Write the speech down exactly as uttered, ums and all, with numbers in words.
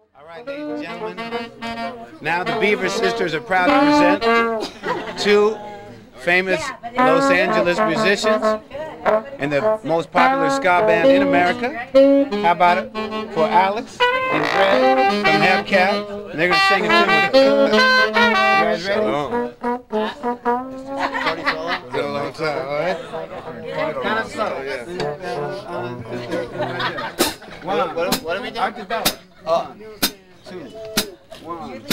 All right, ladies and gentlemen. Now the Beaver Sisters are proud to present two famous Los Angeles musicians and the most popular ska band in America. How about it for Alex and Fred from Hepcat? They're going to sing a tune with us. You guys ready? It's been a long time, all right? Kind of slow, yeah. One. What, what are we doing? Artibella. One, two, one.